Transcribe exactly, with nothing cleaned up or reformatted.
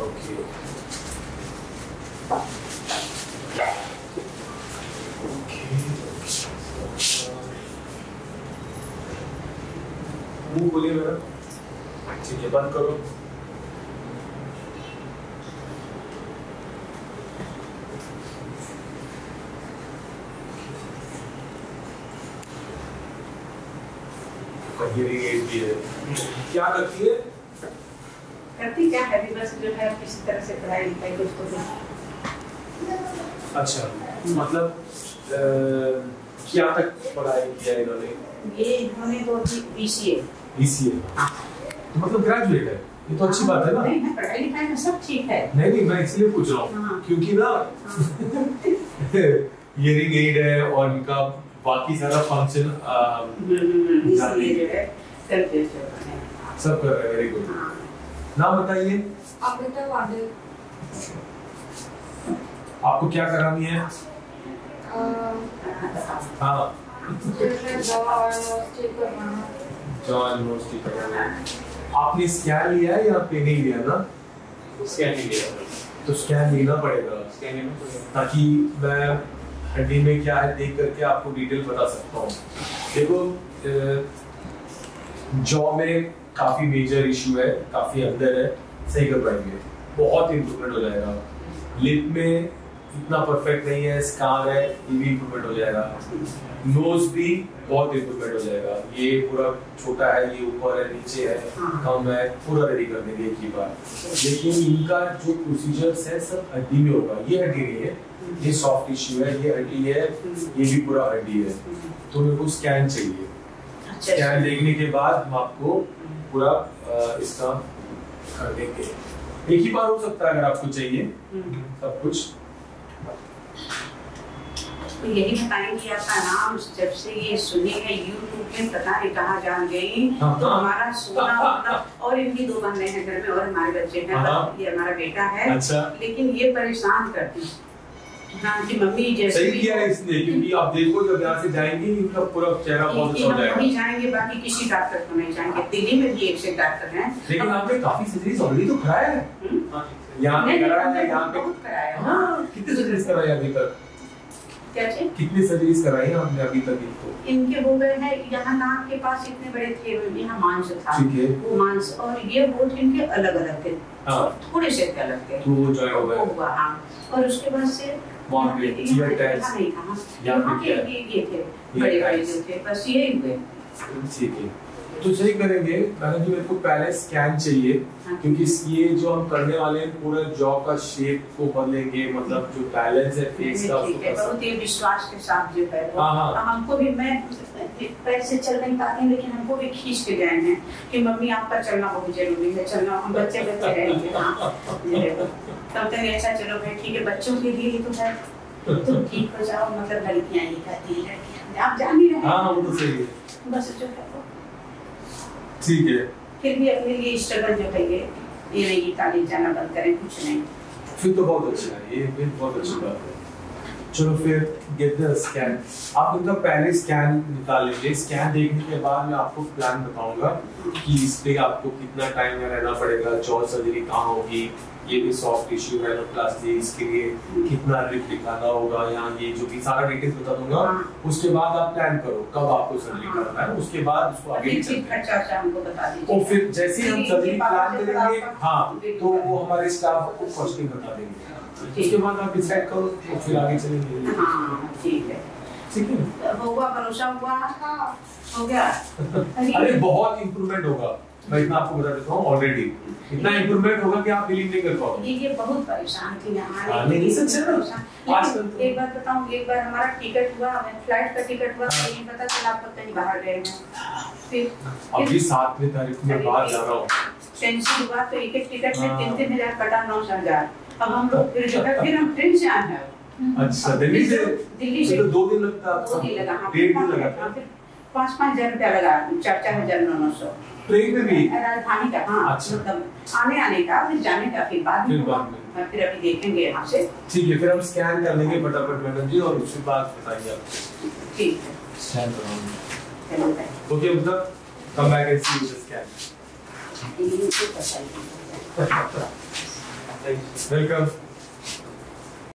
Okay मुंह खोलिए मेरा। ठीक है, बंद करो। क्या करती है? करती क्या है, बस जो है किसी तरह से पढ़ाई लिखाई कुछ तो कुछ। अच्छा, मतलब आ, क्या तक पढ़ाई किया इन्होंने? ये इन्होंने तो बीसीए बीसीए हाँ। तो मतलब ग्रेजुएट है, ये तो अच्छी बात है ना? नहीं, पढ़ाई लिखाई में सब ठीक है। नहीं नहीं, मैं इसलिए पूछ रहा हूँ हाँ। क्योंकि ना हियरिंग एड है और इनका बाकी सारा फंक्शन इसलिए जो है करते हैं, सब कर रहे हैं। Very good. नाम बताइए। अमृता वाडे। आपको क्या करानी है? हाँ, जॉन यूनिवर्सिटी कराना है। आपने स्कैन लिया है या पे नहीं लिया ना? स्कैन नहीं लिया तो स्कैन लेना पड़ेगा, स्कैन लेना पड़ेगा ताकि मैं हड्डी में क्या है देख करके आपको डिटेल बता सकता हूँ। देखो, जॉ में काफी मेजर इशू है, काफी अंदर है, सही कर पाएंगे, बहुत इम्प्रूवमेंट हो जाएगा। लिप में इतना परफेक्ट नहीं है, स्कार है, ये भी इम्प्रूवमेंट हो जाएगा। नोज भी बहुत इम्प्रूवमेंट हो जाएगा। ये पूरा छोटा है, ये ऊपर है, नीचे है, कम है, पूरा रेडी कर देंगे एक ही बार। लेकिन इनका जो प्रोसीजर्स है सब हड्डी में होगा। ये हड्डी नहीं है, ये सॉफ्ट टिश्यू है, ये हड्डी है, ये भी पूरा हड्डी है। तो मेरे को स्कैन चाहिए। स्कैन देखने के बाद हम आपको पूरा इसका कर देंगे। एक ही बार हो सकता है अगर आपको चाहिए सब कुछ। तो यही बताएंगे आपका नाम, जब से ये सुनेगा यूट्यूब पे पता नहीं कहाँ जान गई। तो हमारा सोना मतलब, और इनकी दो बहनें हैं घर में और हमारे बच्चे हैं, ये हमारा बेटा है। अच्छा। लेकिन ये परेशान करती हाँ कि मम्मी जैसे सही किया है इसने, क्योंकि आप देखो जब यहाँ से जाएंगी इनका पूरा चेहरा बहुत अच्छा हो जाएगा। नहीं जाएंगे, बाकी किसी डॉक्टर को नहीं जाएंगे। दिल्ली में भी एक से डॉक्टर हैं। लेकिन आपने काफी सर्जरीज ऑलरेडी तो कराया है। यहाँ पे कराया है, यहाँ पे कराया। हाँ, कितने सर्जरीज कराई अभी तक? क्या चीज? कितनी सर्जरीज कराई है आपने अभी तक? इनको इनके हो गए हैं, यहाँ नाक के पास इतने बड़े थे, यहाँ मांस था, वो मांस, और ये होठ इनके अलग अलग थे, थोड़े से अलग थे, तो वो जो हो गया हुआ हाँ। और उसके बाद से वहाँ पे ईयर टैग्स नहीं था, यहाँ के ये ये थे बड़े बड़े जो थे, बस यही हुए। ठीक है, तो सही करेंगे। मैंने जो मेरे को पहले स्कैन चाहिए, क्योंकि ये जो हम करने वाले हैं पूरे जॉ का शेप को बदलेंगे, मतलब जो बैलेंस है फेस का, ठीक है, बहुत ही विश्वास के साथ जो है वो हमको भी, मैं पैर से चल नहीं पाती हूँ, लेकिन हमको भी खींच के गए हैं कि मम्मी आपका चलना बहुत जरूरी है, चलना, हम बच्चे बच्चे रहेंगे तब तक ऐसा। चलो भाई ठीक है, बच्चों के लिए तो है, तुम ठीक हो जाओ, मतलब लड़कियां ही कहती हैं, लड़कियां आप जान ही रहे हैं। हाँ वो तो सही है, बस जो है ठीक है। फिर भी अपने लिए स्ट्रगल जो है ये ये नहीं कि कॉलेज जाना बंद करें, कुछ नहीं। फिर तो बहुत अच्छा है, ये फिर बहुत अच्छी बात है। चलो फिर गेट द स्कैन। आप इनका पहले स्कैन निकाल लीजिए। स्कैन देखने के बाद मैं आपको प्लान बताऊंगा कि इस पे आपको कितना टाइम में रहना पड़ेगा, जॉ सर्जरी कहाँ होगी, ये भी सॉफ्ट टिश्यू राइनोप्लास्टी, इसके लिए कितना रिप निकालना होगा, यहाँ ये जो भी सारा डिटेल्स बता दूंगा। उसके बाद आप प्लान करो कब आपको सर्जरी करना है, उसके बाद उसको आगे और फिर जैसे ही हम सर्जरी प्लान करेंगे हाँ तो वो हमारे स्टाफ आपको कॉस्टिंग बता देंगे। उसके बाद आप डिसाइड करो तो फिर आगे चलेंगे। हाँ ठीक है, ठीक है, होगा, भरोसा हुआ, हो गया। अरे बहुत इम्प्रूवमेंट होगा, मैं इतना आपको बता देता हूँ ऑलरेडी, इतना इम्प्रूवमेंट होगा कि आप बिलीव नहीं कर पाओगे। ये बहुत परेशान थी यहाँ आने नहीं सच है। आजकल एक बात बताऊँ, एक बार हमारा टिकट हुआ, फ्लाइट का टिकट हुआ, ये पता चला आप कहीं बाहर गए हैं। फिर अभी सातवीं तारीख में बाहर जा रहा हूँ, टेंशन हुआ तो एक एक टिकट में तीन तीन हजार कटा, नौ हजार। अब हम लोग फिर जो है फिर हम ट्रेन से आए हैं। अच्छा, दिल्ली से? दिल्ली से तो दो दिन लगता है, दो दिन लगा, डेढ़ दिन लगा, फिर पाँच पाँच हजार रुपया लगा, चार चार हजार नौ नौ सौ ट्रेन में भी, राजधानी का। हाँ अच्छा, मतलब आने आने का, फिर जाने का, फिर बाद में, फिर अभी देखेंगे यहाँ से। ठीक है, फिर हम स्कैन कर लेंगे फटाफट मैडम जी, और उसके बाद बताइए आपको। ठीक है, स्कैन कराऊंगा। ओके, मतलब come back and see the scan. Welcome.